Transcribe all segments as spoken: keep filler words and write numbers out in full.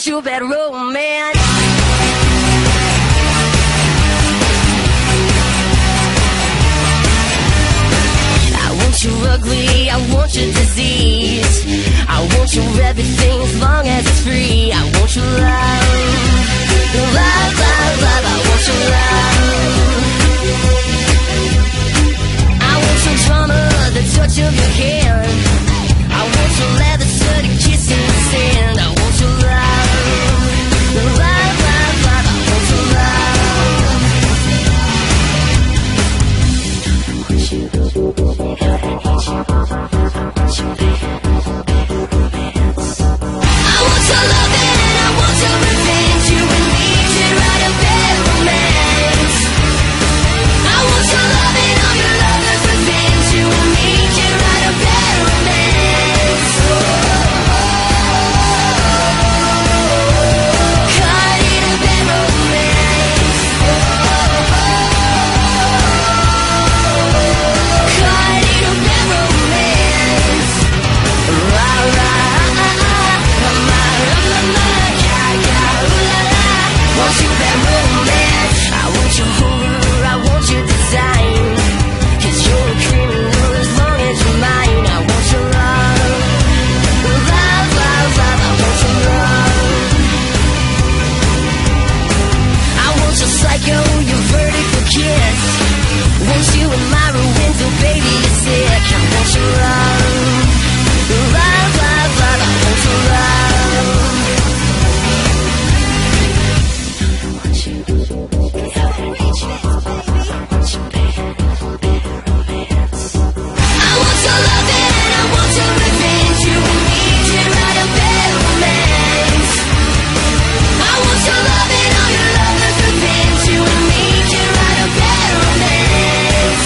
want you bad romance. I want you ugly, I want your disease. I want your everything as long as it's free. I want your love, love, love, love. I want your love. I want your drama, the touch of your hand. I want your leather sweaty kiss in the sand. I want your love, love, love, love. I want your love. I want you, I need you, I want you, bad, bad romance. I want your loving and I want your revenge. You and me should write a bad romance. I want your loving, all your lovers revenge. You and me should write a bad romance. Caught in a bad romance. Caught in a bad romance. Rah, rah, ah, ah, ah, ah, ah, ah, yeah, yeah, ooh la la. Want you bad romance. I want your horror, I want your design. Cause you're a criminal as long as you're mine. I want your love, love, love, love. I want your love. I want your psycho, your vertical kiss. Want you in my ruins, oh baby, you're sick. I want your love, love, love, love. I want your love. I want you, I need you, I want you, bad, bad romance. I want your loving and I want your revenge. You and me should write a bad romance. I want your loving, all your lovers revenge. You and me should write a bad romance.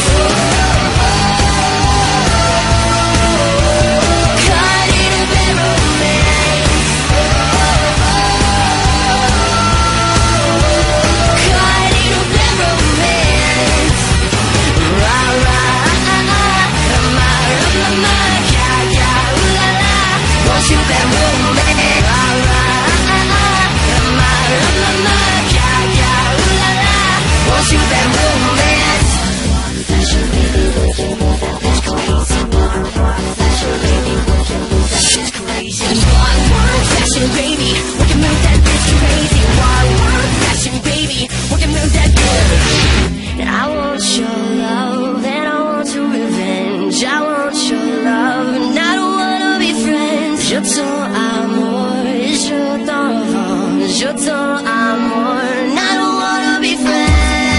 Caught in a bad romance. Caught in a bad romance. Rah, rah, ah, ah, ah, ma, ma, ma, yeah, yeah, ooh la la. Want you bad romance. Rah, rah, ah, ah, ah, ma, ma, ma, yeah, yeah, ooh la la. Want you bad romance. Fashion baby, would you move that bitch crazy? Fashion baby, would you move that bitch crazy? One, one, fashion baby, we can move that bitch crazy. One, one, fashion baby, we can move that bitch. And I want your love, and I want your revenge. I want your love, and I don't wanna be friends. Je t'aime, je t'en je t'aime, and I don't wanna be friends.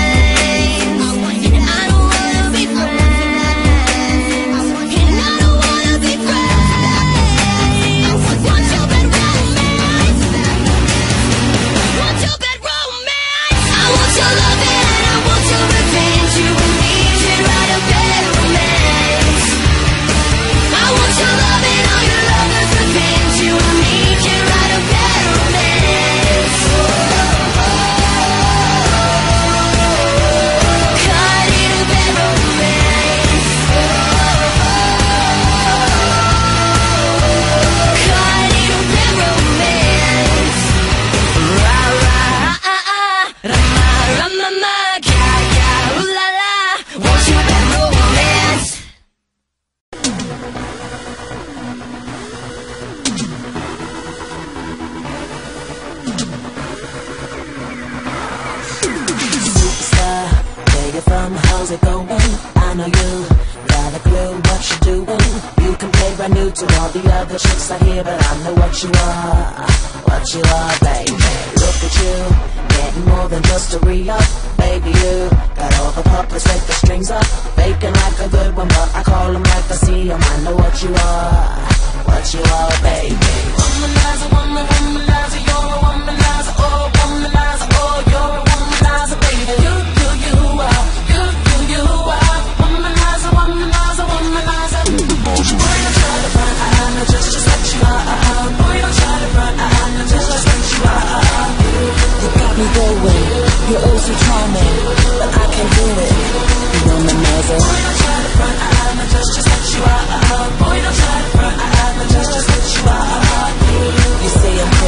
And I don't wanna be friends. And I don't wanna be friends. Want your bad romance. Want your bad romance. I want your loving and I want your revenge. You and me should write a bad romance. I want your loving, all your lovers revenge. You and me should write a bad romance. Caught in a bad romance. Caught in a bad romance. Rah, rah, ah, ah, ah, rama, rama, ma, yeah, yeah, ooh la la. Want you bad romance. Superstar, where you from, how's it going? I know you got a clue what you're doing. You can play brand new to all the other chicks out here, but I know what you are, what you are, baby. Look at you, getting more than just a re-up. Baby, you got all the puppets with the strings up, faking like a good one, but I call them like I see them. I know what you are, what you are, baby. Womanizer, woman, womanizer, you're a womanizer, oh, womanizer, oh, you're a womanizer, baby. You, you, you are, you, you, you are, womanizer, womanizer, womanizer. Boy, don't try to run, I know just, just what you are. Boy, don't try to run, I know just, just what you are. You got me going, you're oh so charming, but I can't do it. You womanizer. Boy, don't try to run, I know just, just what you are. Boy, don't try to run, I know just, just what you are. You say I'm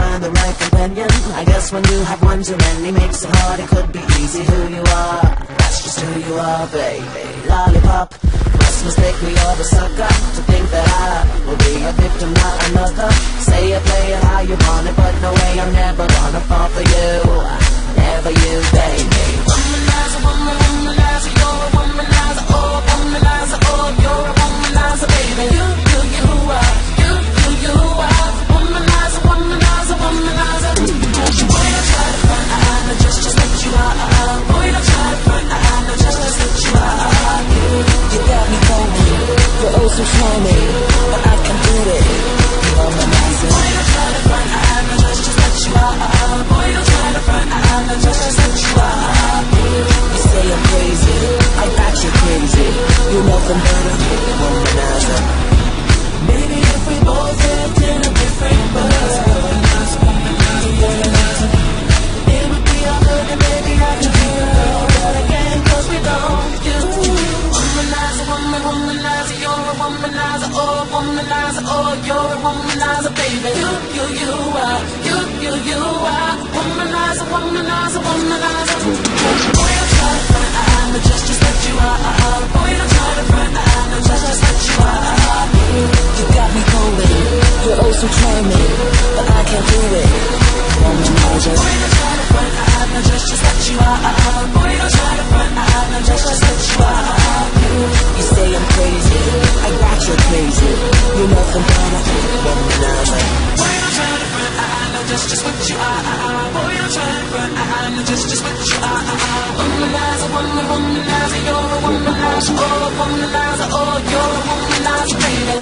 find the right companion. I guess when you have one too many makes it hard. It could be easy who you are. That's just who you are, baby. Lollipop. Must mistake me or the sucker to think that I will be a victim, not another. Say it, play it how you want it, but no way, I'm never gonna fall for you. Never you, baby. Womanizer, woman, womanizer, you're a womanizer, oh, womanizer, oh, you're a womanizer, baby. You, you, you are, you, you, you are, womanizer, womanizer, womanizer. Boy, don't try to front, I know just, just what you are. Boy, don't try to front, I know just, just what you are. You, you got me going, you're oh so charming, but I can do it. Womanizer. Boy, don't try to front, I know just, just what you are. Boy, don't try to front, I know just, just what you are. You say I'm crazy, I got you crazy. You know from better, womanizer. Maybe if we both lived in a different world, womanizer, womanizer, womanizer, it would be all good and maybe I could be a girl, but again, cause we don't do. Womanizer, woman, womanizer, you're a womanizer, oh, womanizer, oh, you're a womanizer, baby. You, you, you are, you, you, you are, womanizer, womanizer, womanizer. Boy, don't try to front, I know just, just what you are. Boy, don't try to front, I know just, just what you are. You got me going, you're oh so charming, but I can't do it. Womanizer. Boy, don't try to front, I know just, just what you are. Boy, don't try to front, I know just, just what you are. You say I'm crazy, I got you crazy. You know from better, womanizer. Boy, don't try to front, I know just, just what you are. Boy, don't try to front, I know just, just what you are. Womanizer, woman, womanizer, you're a womanizer, oh, womanizer, oh, you're a womanizer, baby.